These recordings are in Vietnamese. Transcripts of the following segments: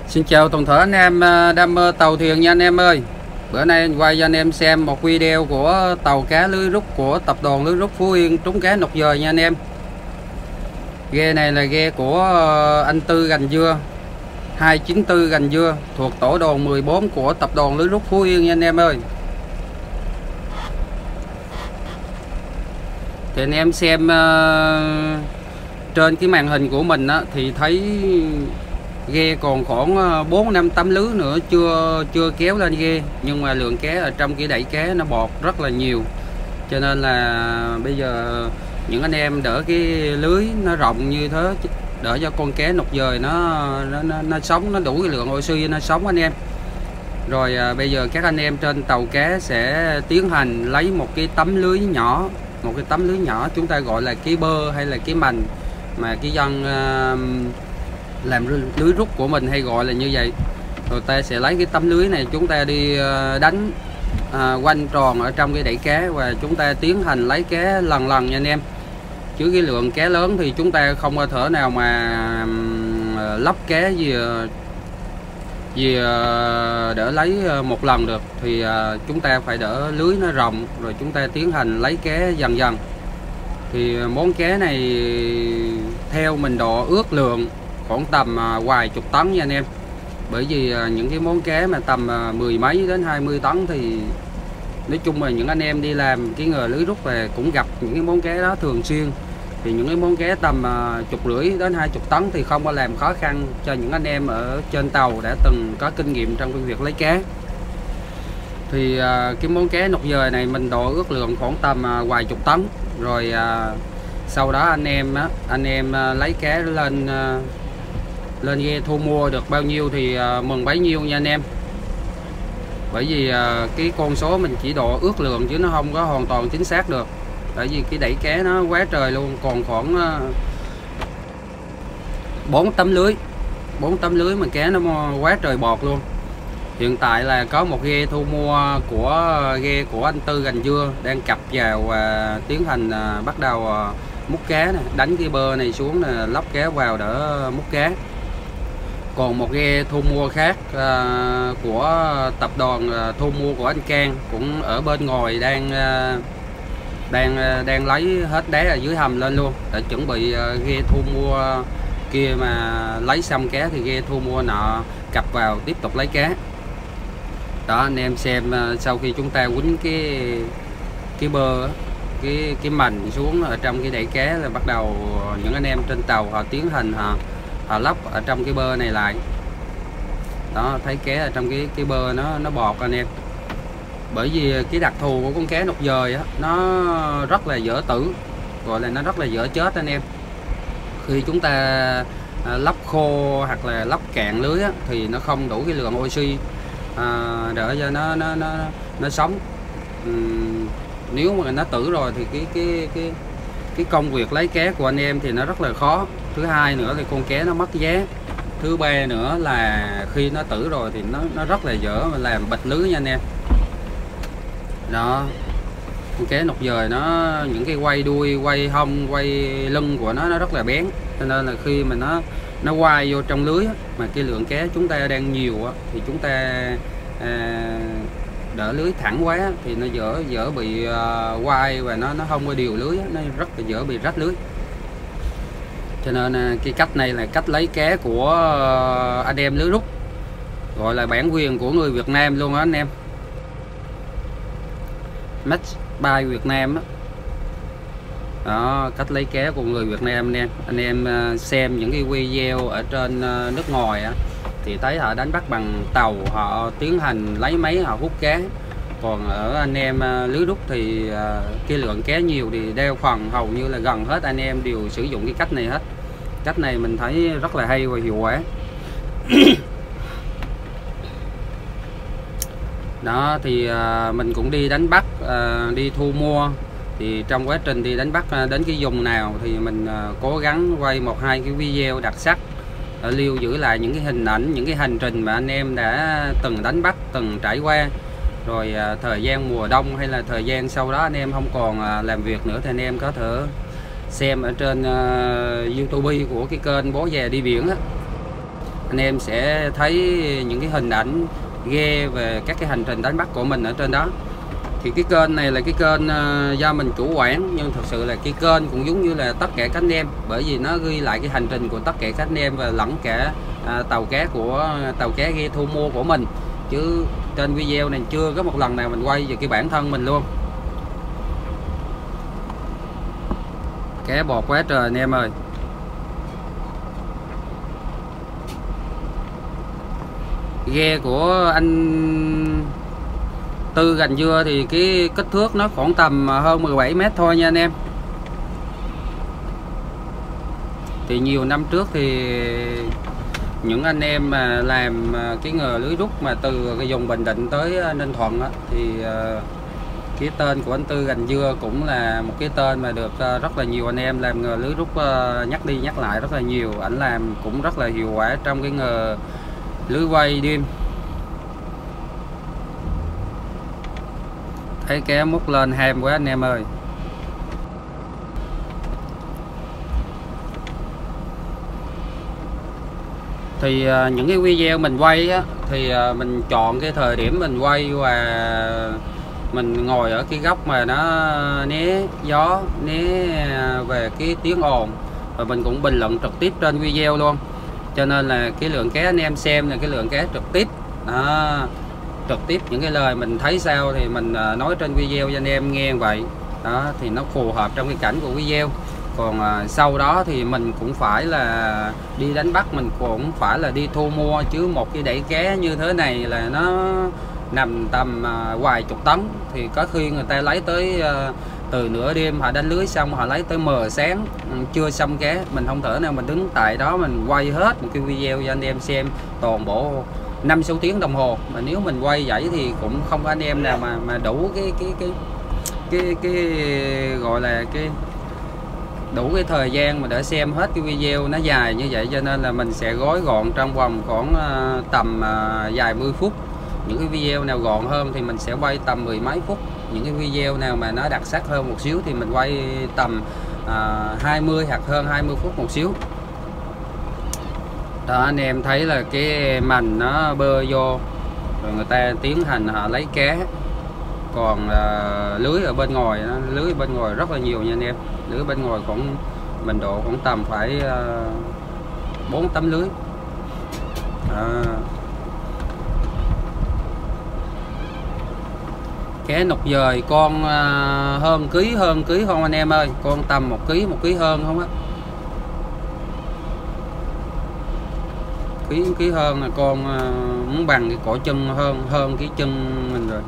Xin chào toàn thể anh em đam mê tàu thuyền nha anh em ơi. Bữa nay anh quay cho anh em xem một video của tàu cá lưới rút của tập đoàn lưới rút Phú Yên trúng cá nọc dời nha anh em. Ghe này là ghe của anh Tư Gành Dưa 294 Gành Dưa thuộc tổ đoàn 14 của tập đoàn lưới rút Phú Yên nha anh em ơi. Thì anh em xem trên cái màn hình của mình á, thì thấy ghe còn khoảng 4-5 tấm lưới nữa chưa kéo lên ghe, nhưng mà lượng cá ở trong cái đẩy cá nó bọt rất là nhiều, cho nên là bây giờ những anh em đỡ cái lưới nó rộng như thế, đỡ cho con cá nọc dời nó sống, nó đủ cái lượng oxy nó sống anh em. Rồi bây giờ các anh em trên tàu cá sẽ tiến hành lấy một cái tấm lưới nhỏ, chúng ta gọi là cái bơ hay là cái mành, mà cái dân làm lưới rút của mình hay gọi là như vậy. Rồi ta sẽ lấy cái tấm lưới này, chúng ta đi đánh quanh tròn ở trong cái đẩy cá, và chúng ta tiến hành lấy cá lần nha anh em. Chứ cái lượng cá lớn thì chúng ta không có thể nào mà lắp cá gì đỡ lấy một lần được, thì chúng ta phải đỡ lưới nó rộng, rồi chúng ta tiến hành lấy cá dần. Thì món cá này theo mình độ ước lượng khoảng tầm vài chục tấn nha anh em. Bởi vì những cái món cá mà tầm 10 mấy đến 20 tấn thì nói chung là những anh em đi làm cái nghề lưới rút về cũng gặp những cái món cá đó thường xuyên. Thì những cái món cá tầm 10,5 đến 20 tấn thì không có làm khó khăn cho những anh em ở trên tàu đã từng có kinh nghiệm trong cái việc lấy cá. Thì cái món cá nọc dời này mình độ ước lượng khoảng tầm vài chục tấn. Rồi sau đó anh em lấy cá lên ghe thu mua được bao nhiêu thì mừng bấy nhiêu nha anh em. Bởi vì cái con số mình chỉ độ ước lượng chứ nó không có hoàn toàn chính xác được. Bởi vì cái đẩy cá nó quá trời luôn, còn khoảng 4 tấm lưới mà cá nó quá trời bọt luôn. Hiện tại là có một ghe thu mua của ghe của anh Tư Gành Dưa đang cập vào và tiến hành bắt đầu múc cá này, đánh cái bơ này xuống là lóc cá vào để múc cá. Còn một ghe thu mua khác của tập đoàn thu mua của anh Cang cũng ở bên ngoài đang lấy hết đá ở dưới hầm lên luôn, để chuẩn bị ghe thu mua kia mà lấy xong cá thì ghe thu mua nọ cập vào tiếp tục lấy cá. Đó anh em xem, sau khi chúng ta quýnh cái bơ, cái mành xuống ở trong cái đẩy cá là bắt đầu những anh em trên tàu họ tiến hành họ lóc ở trong cái bơ này lại. Đó, thấy cá ở trong cái bơ nó bọt anh em. Bởi vì cái đặc thù của con cá nọc dời á, nó rất là dở tử, gọi là nó rất là dở chết anh em. Khi chúng ta lóc khô hoặc là lóc cạn lưới á, thì nó không đủ cái lượng oxy đỡ cho nó sống. Nếu mà nó tử rồi thì cái công việc lấy cá của anh em thì nó rất là khó. Thứ hai nữa thì con cá nó mất giá. Thứ ba nữa là khi nó tử rồi thì nó rất là dở mà làm bịch lưới nha anh em. Đó, con cá nọc dời nó những cái quay đuôi, quay hông, quay lưng của nó rất là bén, cho nên là khi mà nó quay vô trong lưới mà cái lượng cá chúng ta đang nhiều thì chúng ta đỡ lưới thẳng quá thì nó dở bị quay và nó không có điều lưới, nó rất là dở bị rách lưới. Cho nên cái cách này là cách lấy cá của anh em lưới rút, gọi là bản quyền của người Việt Nam luôn đó anh em, Made by Việt Nam đó. Đó, cách lấy cá của người Việt Nam nè. Anh em xem những cái video ở trên nước ngoài á, thì thấy họ đánh bắt bằng tàu, họ tiến hành lấy máy họ hút cá. Còn ở anh em lưới rút thì cái lượng cá nhiều thì đeo phần hầu như là gần hết anh em đều sử dụng cái cách này hết. Cách này mình thấy rất là hay và hiệu quả. Đó thì mình cũng đi đánh bắt, đi thu mua. Thì trong quá trình đi đánh bắt đến cái vùng nào thì mình cố gắng quay 1-2 cái video đặc sắc, lưu giữ lại những cái hình ảnh, những cái hành trình mà anh em đã từng đánh bắt, từng trải qua. Rồi thời gian mùa đông hay là thời gian sau đó anh em không còn làm việc nữa thì anh em có thể xem ở trên YouTube của cái kênh Bố Già Đi Biển đó. anh em sẽ thấy những cái hình ảnh ghe về các cái hành trình đánh bắt của mình ở trên đó. Thì cái kênh này là cái kênh do mình chủ quản, nhưng thật sự là cái kênh cũng giống như là tất cả các anh em, bởi vì nó ghi lại cái hành trình của tất cả các anh em và lẫn cả tàu cá ghe thu mua của mình, chứ trên video này chưa có một lần nào mình quay về cái bản thân mình luôn. Cá bọt quá trời anh em ơi. Ghe của anh Tư Gành Dưa thì cái kích thước nó khoảng tầm hơn 17 mét thôi nha anh em. Thì nhiều năm trước thì những anh em mà làm cái nghề lưới rút mà từ cái vùng Bình Định tới Ninh Thuận á, thì cái tên của anh Tư Gành Dưa cũng là một cái tên mà được rất là nhiều anh em làm nghề lưới rút nhắc đi nhắc lại rất là nhiều. Ảnh làm cũng rất là hiệu quả trong cái nghề lưới quay đêm. Thấy cá múc lên ham quá anh em ơi. Thì những cái video mình quay á, thì mình chọn cái thời điểm mình quay và mình ngồi ở cái góc mà nó né gió, né về cái tiếng ồn, và mình cũng bình luận trực tiếp trên video luôn. Cho nên là cái lượng cá anh em xem là cái lượng cá trực tiếp đó, trực tiếp những cái lời mình thấy sao thì mình nói trên video cho anh em nghe vậy đó, thì nó phù hợp trong cái cảnh của video. Còn sau đó thì mình cũng phải là đi đánh bắt, mình cũng phải là đi thu mua, chứ một cái đẩy cá như thế này là nó nằm tầm vài chục tấn, thì có khi người ta lấy tới từ nửa đêm họ đánh lưới xong họ lấy tới mờ sáng chưa xong cá. Mình không thể nào mình đứng tại đó mình quay hết một cái video cho anh em xem toàn bộ 5-6 tiếng đồng hồ, mà nếu mình quay vậy thì cũng không có anh em nào mà đủ cái gọi là cái đủ cái thời gian mà để xem hết cái video nó dài như vậy. Cho nên là mình sẽ gói gọn trong vòng khoảng tầm vài 10 phút. Những cái video nào gọn hơn thì mình sẽ quay tầm 10 mấy phút, những cái video nào mà nó đặc sắc hơn một xíu thì mình quay tầm 20 hoặc hơn 20 phút một xíu. Đó, anh em thấy là cái mành nó bơi vô rồi người ta tiến hành họ lấy cá. Còn lưới ở bên ngoài, lưới bên ngoài rất là nhiều nha anh em. Lưới bên ngoài khoảng mình độ khoảng tầm phải 4 tấm lưới. Cá nục dời con hơn ký không anh em ơi, con tầm 1 ký hơn không á, ký hơn là con muốn bằng cái cổ chân hơn cái chân mình rồi.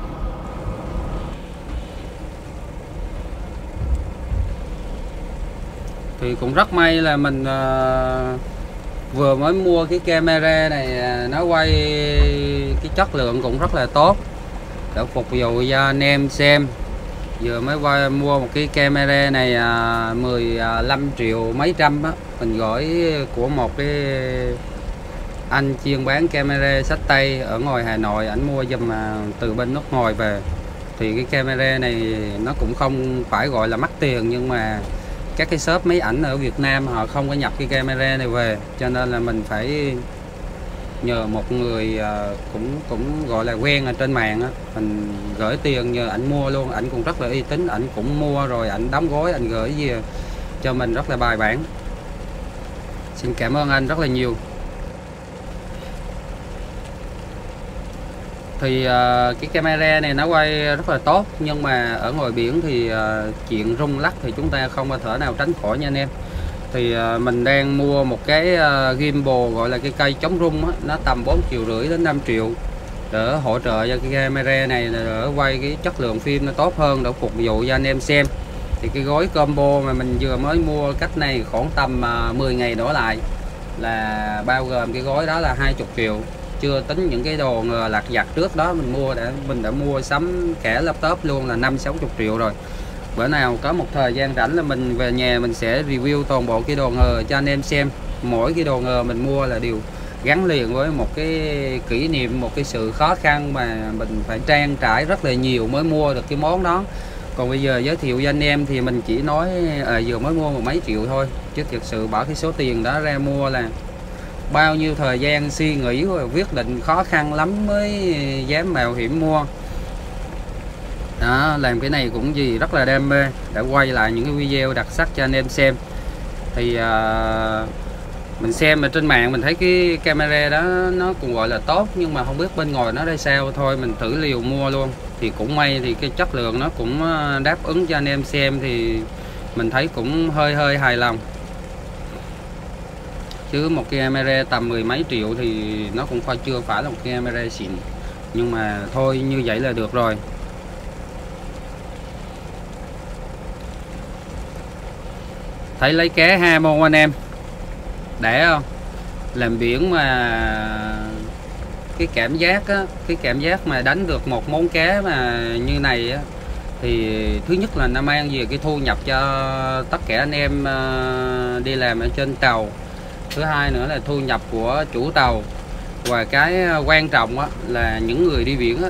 Thì cũng rất may là mình vừa mới mua cái camera này, nó quay cái chất lượng cũng rất là tốt để phục vụ cho anh em xem. Vừa mới mua một cái camera này 15 triệu mấy trăm á, mình gửi của một cái anh chuyên bán camera xách tay ở ngoài Hà Nội, ảnh mua giùm từ bên nước ngoài về. Thì cái camera này nó cũng không phải gọi là mắc tiền, nhưng mà các cái shop máy ảnh ở Việt Nam họ không có nhập cái camera này về, cho nên là mình phải nhờ một người cũng gọi là quen ở trên mạng á, mình gửi tiền nhờ ảnh mua luôn. Ảnh cũng rất là uy tín, ảnh cũng mua rồi ảnh đóng gói ảnh gửi về cho mình rất là bài bản. Xin cảm ơn anh rất là nhiều. Thì cái camera này nó quay rất là tốt, nhưng mà ở ngoài biển thì chuyện rung lắc thì chúng ta không có thể nào tránh khỏi nha anh em. Thì mình đang mua một cái gimbal gọi là cái cây chống rung á, nó tầm 4,5 triệu đến 5 triệu để hỗ trợ cho cái camera này, để quay cái chất lượng phim nó tốt hơn, để phục vụ cho anh em xem. Thì cái gói combo mà mình vừa mới mua cách này khoảng tầm 10 ngày đổ lại là bao gồm cái gói đó là 20 triệu, chưa tính những cái đồ lặt vặt trước đó mình đã mua sắm cả laptop luôn là 50-60 triệu rồi. Bữa nào có một thời gian rảnh là mình về nhà mình sẽ review toàn bộ cái đồ nghề cho anh em xem. Mỗi cái đồ nghề mình mua là đều gắn liền với một cái kỷ niệm, một cái sự khó khăn mà mình phải trang trải rất là nhiều mới mua được cái món đó. Còn bây giờ giới thiệu cho anh em thì mình chỉ nói vừa mới mua 10 mấy triệu thôi, chứ thực sự bỏ cái số tiền đó ra mua là bao nhiêu thời gian suy nghĩ và quyết định khó khăn lắm mới dám mạo hiểm mua. Đó, làm cái này cũng gì rất là đam mê để quay lại những cái video đặc sắc cho anh em xem. Thì mình xem ở trên mạng mình thấy cái camera đó nó cũng gọi là tốt, nhưng mà không biết bên ngoài nó ra sao, thôi mình thử liều mua luôn. Thì cũng may thì cái chất lượng nó cũng đáp ứng cho anh em xem, thì mình thấy cũng hơi hài lòng. Chứ một cái camera tầm 10 mấy triệu thì nó cũng chưa phải là một cái camera xịn, nhưng mà thôi như vậy là được rồi. Thấy lấy cá ha môn anh em, để không làm biển mà cái cảm giác á, cái cảm giác mà đánh được một món cá mà như này á, thì thứ nhất là nó mang về cái thu nhập cho tất cả anh em đi làm ở trên tàu. Thứ hai nữa là thu nhập của chủ tàu. Và cái quan trọng á, là những người đi biển á,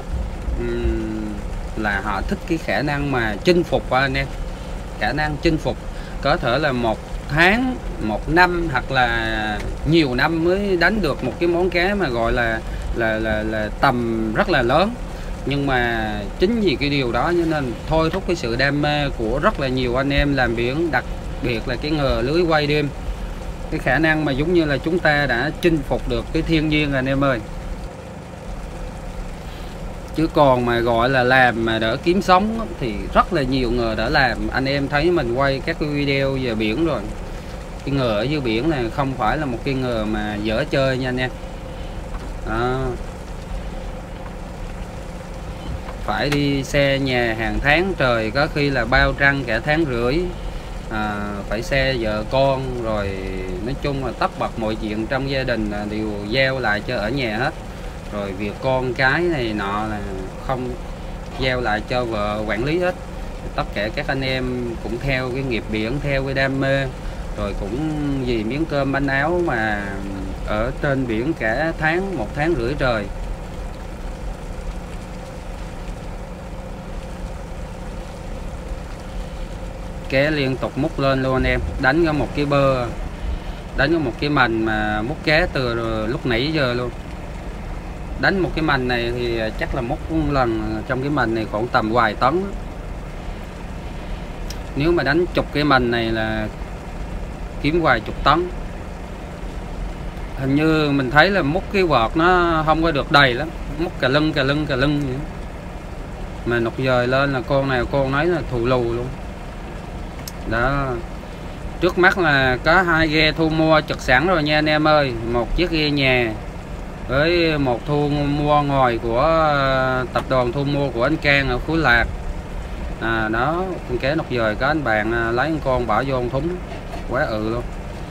là họ thích cái khả năng mà chinh phục anh em. Khả năng chinh phục có thể là 1 tháng, 1 năm hoặc là nhiều năm mới đánh được một cái món cá mà gọi là tầm rất là lớn. Nhưng mà chính vì cái điều đó nên thôi thúc cái sự đam mê của rất là nhiều anh em làm biển, đặc biệt là cái nghề lưới quay đêm. Cái khả năng mà giống như là chúng ta đã chinh phục được cái thiên nhiên anh em ơi. Chứ còn mà gọi là làm mà đỡ kiếm sống thì rất là nhiều người đã làm. Anh em thấy mình quay các cái video về biển rồi. Cái nghề ở dưới biển này không phải là một cái nghề mà dở chơi nha anh em. Đó. Phải đi xe nhà hàng tháng trời, có khi là bao trăng cả tháng rưỡi. Phải xe vợ con, rồi nói chung là tất bật mọi chuyện trong gia đình đều giao lại cho ở nhà hết. Rồi việc con cái này nọ là không giao lại cho vợ quản lý hết. Tất cả các anh em cũng theo cái nghiệp biển, theo cái đam mê, rồi cũng vì miếng cơm bánh áo mà ở trên biển cả tháng, 1 tháng rưỡi trời. Cá liên tục múc lên luôn anh em. Đánh có một cái bơ, đánh có một cái mành mà múc cá từ lúc nãy giờ luôn. Đánh một cái mành này thì chắc là múc lần trong cái mành này khoảng tầm vài tấn. Nếu mà đánh chục cái mành này là kiếm vài chục tấn. Hình như mình thấy là múc cái vợt nó không có được đầy lắm, múc cà lưng vậy. Mà nọc dời lên là con nào con nấy là thù lù luôn. Đó. Trước mắt là có 2 ghe thu mua trực sẵn rồi nha anh em ơi. Một chiếc ghe nhà với một thu mua ngoài của tập đoàn thu mua của anh Cang ở Phú Lạc. Đó, con cá nọc dời có anh bạn lấy con bỏ vô thúng quá luôn.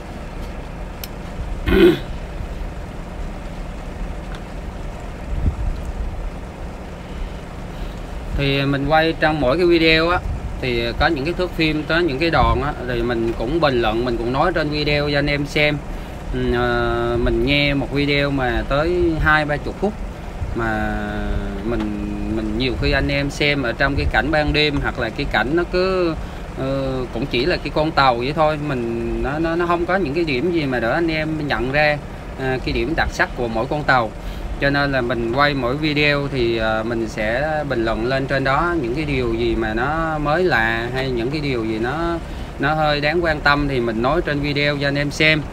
Thì mình quay trong mỗi cái video á, thì có những cái thước phim, có những cái đoạn á, thì mình cũng bình luận, mình cũng nói trên video cho anh em xem. Mình nghe một video mà tới 20-30 phút mà mình nhiều khi anh em xem ở trong cái cảnh ban đêm, hoặc là cái cảnh nó cứ cũng chỉ là cái con tàu vậy thôi, nó không có những cái điểm gì mà để anh em nhận ra cái điểm đặc sắc của mỗi con tàu. Cho nên là mình quay mỗi video thì mình sẽ bình luận lên trên đó những cái điều gì mà nó mới lạ, hay những cái điều gì nó hơi đáng quan tâm thì mình nói trên video cho anh em xem.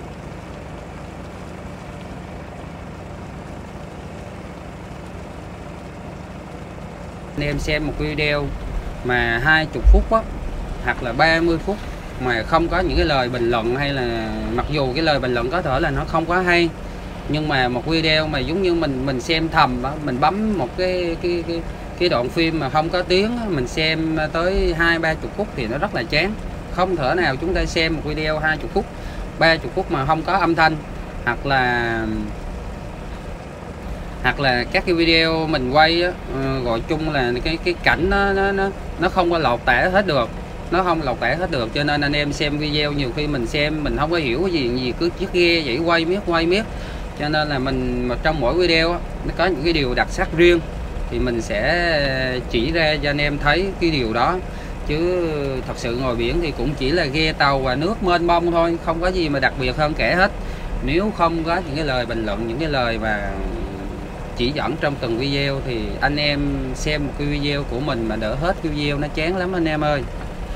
Anh em xem một video mà 20 phút á, hoặc là 30 phút mà không có những cái lời bình luận, hay là mặc dù cái lời bình luận có thể là nó không quá hay, nhưng mà một video mà giống như mình xem thầm á, mình bấm một cái đoạn phim mà không có tiếng á, mình xem tới 20-30 phút thì nó rất là chán. Không thể nào chúng ta xem một video 20 phút 30 phút mà không có âm thanh, hoặc là các cái video mình quay á, gọi chung là cái cảnh nó không có lột tả hết được, nó không lột tả hết được. Cho nên anh em xem video nhiều khi mình xem mình không có hiểu cái gì cứ chiếc ghe vậy quay miết. Cho nên là mình trong mỗi video á, nó có những cái điều đặc sắc riêng thì mình sẽ chỉ ra cho anh em thấy cái điều đó. Chứ thật sự ngồi biển thì cũng chỉ là ghe tàu và nước mênh mông thôi, không có gì mà đặc biệt hơn kể hết. Nếu không có những cái lời bình luận, những cái lời mà chỉ dẫn trong từng video thì anh em xem một cái video của mình mà đỡ hết cái video, nó chán lắm anh em ơi.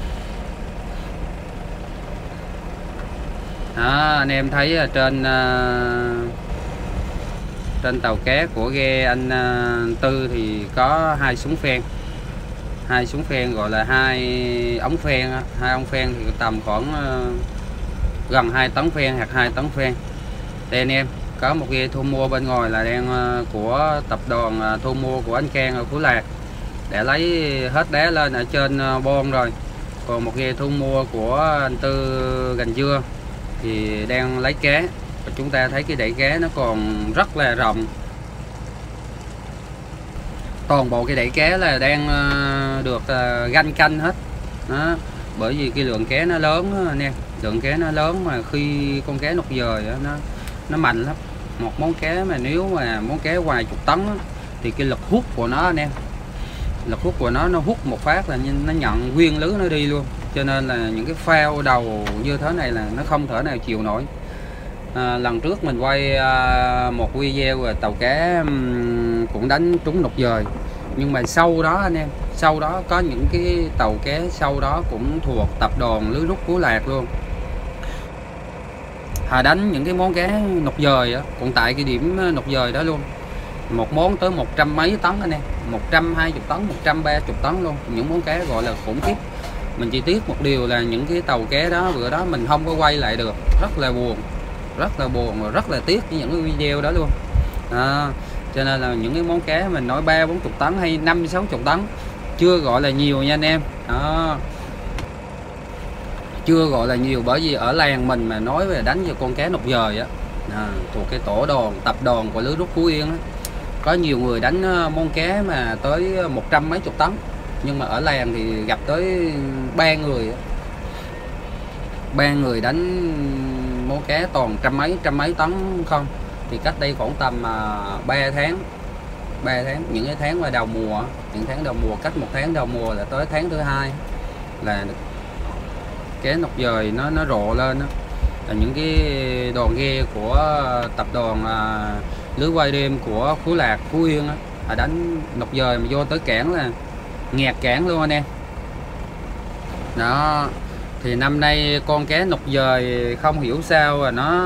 Đó, anh em thấy trên tàu cá của ghe anh Tư thì có hai súng phen, gọi là hai ống phen thì tầm khoảng gần 2 tấn phen hoặc 2 tấn phen. Đây anh em, có một ghe thu mua bên ngoài là đang của tập đoàn thu mua của anh Cang ở Phú Lạc, để lấy hết đá lên ở trên bon rồi. Còn một ghe thu mua của anh Tư Gành Dưa thì đang lấy cá. Và chúng ta thấy cái đẩy cá nó còn rất là rộng, toàn bộ cái đẩy cá là đang được ganh canh hết đó. Bởi vì cái lượng cá nó lớn anh em, lượng cá nó lớn, mà khi con cá nục dời nó mạnh lắm. Một món cá mà nếu mà món cá ngoài chục tấn thì cái lực hút của nó anh em, lực hút của nó hút một phát là nó nhận nguyên lưới nó đi luôn. Cho nên là những cái phao đầu như thế này là nó không thể nào chịu nổi. Lần trước mình quay một video về tàu cá cũng đánh trúng nục dời, nhưng mà sau đó anh em, sau đó có những cái tàu cá sau đó cũng thuộc tập đoàn lưới rút Phú Lạc luôn, họ đánh những cái món cá nục dời á, cũng tại cái điểm nục dời đó luôn. Một món tới 100 mấy tấn anh em, 120 tấn, 130 tấn luôn. Những món cá gọi là khủng khiếp. Mình chỉ tiếc một điều là những cái tàu cá đó bữa đó mình không có quay lại được, rất là buồn và rất là tiếc với những cái video đó luôn. Cho nên là những cái món cá mình nói 30-40 tấn hay 50-60 tấn chưa gọi là nhiều nha anh em. Đó, chưa gọi là nhiều, bởi vì ở làng mình mà nói về đánh vào con cá nục dời á, thuộc cái tổ đoàn tập đoàn của lưới rút Phú Yên á, có nhiều người đánh món cá mà tới 100 mấy chục tấn, nhưng mà ở làng thì gặp tới 3 người đánh món cá toàn trăm mấy tấn không. Thì cách đây khoảng tầm 3 tháng, những cái tháng mà đầu mùa, cách một tháng đầu mùa là tới tháng thứ hai là cá nục dời nó rộ lên đó. Là những cái đoàn ghe của tập đoàn lưới quay đêm của Phú Lạc, Phú Yên á, đánh nục dời mà vô tới cảng là nghẹt cảng luôn anh em. Đó, thì năm nay con cá nục dời không hiểu sao mà nó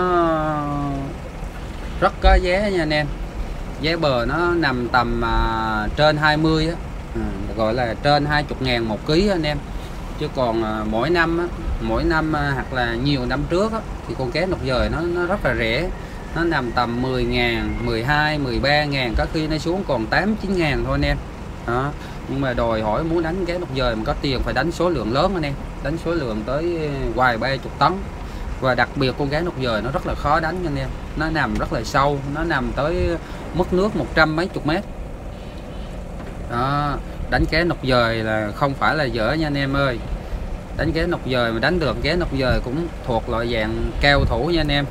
rất có giá nha anh em. Giá bờ nó nằm tầm trên 20 á, gọi là trên 20.000 một ký anh em. Chứ còn mỗi năm hoặc là nhiều năm trước á, thì con cá nục dời nó rất là rẻ, nó nằm tầm 10.000, 12, 13.000, có khi nó xuống còn 8-9.000 thôi anh em. Đó. Nhưng mà đòi hỏi muốn đánh cá nục dời mà có tiền phải đánh số lượng lớn anh em, đánh số lượng tới vài 30 tấn. Và đặc biệt con cá nục dời nó rất là khó đánh anh em, nó nằm rất là sâu, nó nằm tới mức nước 100 mấy chục mét. Đó, đánh cá nục dời là không phải là dở nha anh em ơi. Đánh cá nục dời mà đánh được cá nục dời cũng thuộc loại dạng cao thủ nha anh em.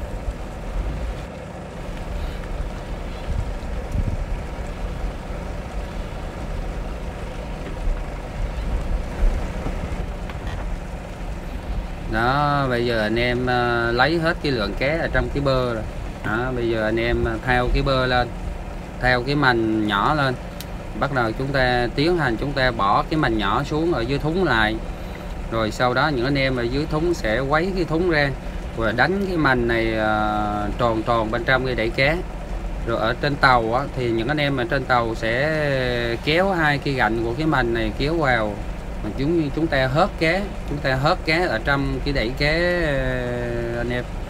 Đó, bây giờ anh em lấy hết cái lượng cá ở trong cái bơ rồi. Đó, bây giờ anh em thao cái bơ lên, thao cái mành nhỏ lên, bắt đầu chúng ta tiến hành chúng ta bỏ cái mành nhỏ xuống ở dưới thúng lại. Rồi sau đó những anh em ở dưới thúng sẽ quấy cái thúng ra và đánh cái mành này tròn tròn bên trong cái đẩy cá. Rồi ở trên tàu á, thì những anh em ở trên tàu sẽ kéo hai cái gạnh của cái mành này kéo vào, chúng ta hớt cá, ở trong cái đẩy cá anh em.